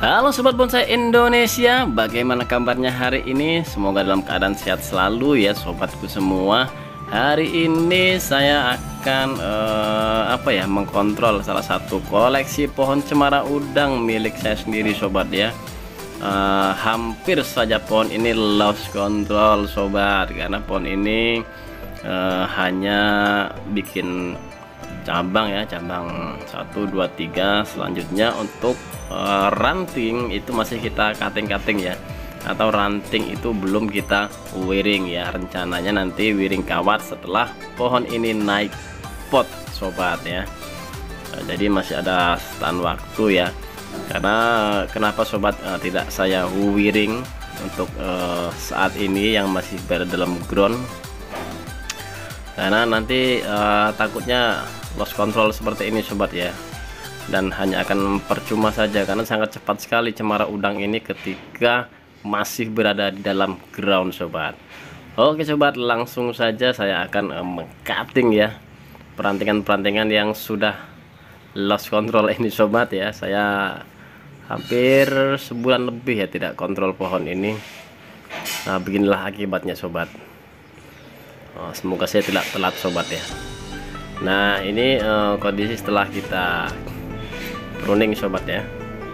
Halo Sobat Bonsai Indonesia, bagaimana kabarnya hari ini? Semoga dalam keadaan sehat selalu ya sobatku semua. Hari ini saya akan mengkontrol salah satu koleksi pohon cemara udang milik saya sendiri sobat ya. Hampir saja pohon ini lost control sobat, karena pohon ini hanya bikin cabang ya, cabang 1 2 3. Selanjutnya untuk ranting itu masih kita cutting ya, atau ranting itu belum kita wiring ya. Rencananya nanti wiring kawat setelah pohon ini naik pot sobat ya. Jadi masih ada stand waktu ya. Karena kenapa sobat tidak saya wiring untuk saat ini yang masih berada dalam ground, karena nanti takutnya lost control seperti ini sobat ya, dan hanya akan percuma saja karena sangat cepat sekali cemara udang ini ketika masih berada di dalam ground sobat. Oke sobat, langsung saja saya akan meng-cutting ya perantingan-perantingan yang sudah lost control ini sobat ya. Saya hampir sebulan lebih ya tidak kontrol pohon ini. Nah beginilah akibatnya sobat. Semoga saya tidak telat sobat ya. Nah ini kondisi setelah kita pruning sobat ya.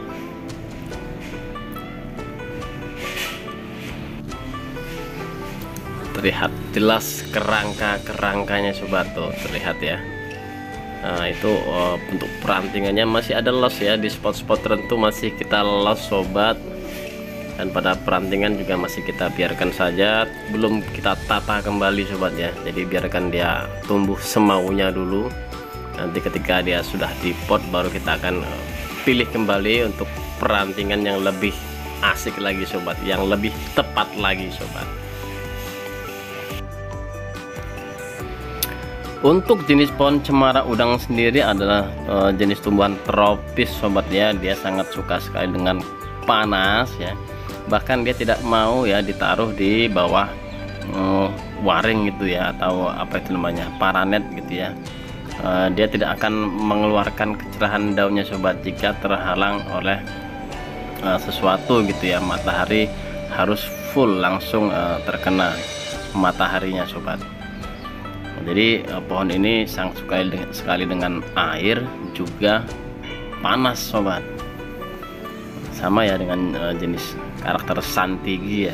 Terlihat jelas kerangkanya sobat, tuh terlihat ya. Nah itu bentuk perantingannya masih ada loss ya, di spot-spot tertentu masih kita loss sobat, dan pada perantingan juga masih kita biarkan saja, belum kita tata kembali sobat ya. Jadi biarkan dia tumbuh semaunya dulu, nanti ketika dia sudah di pot baru kita akan pilih kembali untuk perantingan yang lebih asik lagi sobat, yang lebih tepat lagi sobat. Untuk jenis pohon cemara udang sendiri adalah jenis tumbuhan tropis sobat ya. Dia sangat suka sekali dengan panas ya, bahkan dia tidak mau ya ditaruh di bawah waring gitu ya, atau apa itu namanya, paranet gitu ya. Dia tidak akan mengeluarkan kecerahan daunnya sobat jika terhalang oleh sesuatu gitu ya. Matahari harus full langsung terkena mataharinya sobat. Jadi pohon ini sangat sekali dengan air juga panas sobat, sama ya dengan jenis karakter santigi ya.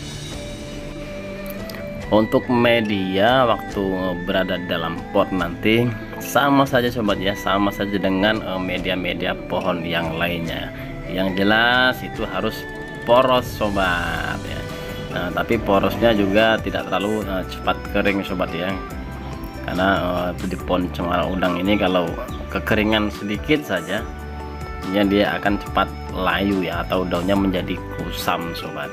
Untuk media waktu berada dalam pot nanti sama saja sobat ya, sama saja dengan media-media pohon yang lainnya. Yang jelas itu harus poros sobat ya. Nah tapi porosnya juga tidak terlalu cepat kering sobat ya, karena di pohon cemara udang ini kalau kekeringan sedikit saja ya dia akan cepat layu ya, atau daunnya menjadi kusam sobat.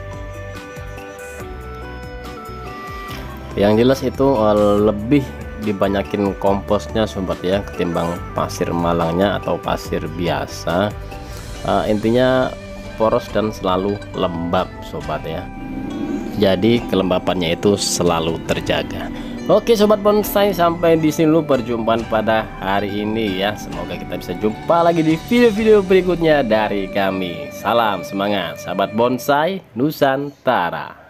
Yang jelas itu lebih dibanyakin komposnya sobat ya, ketimbang pasir malangnya atau pasir biasa. Intinya poros dan selalu lembab sobat ya, jadi kelembapannya itu selalu terjaga. Oke sobat bonsai, sampai di sini dulu perjumpaan pada hari ini ya. Semoga kita bisa jumpa lagi di video-video berikutnya dari kami. Salam semangat sahabat bonsai Nusantara.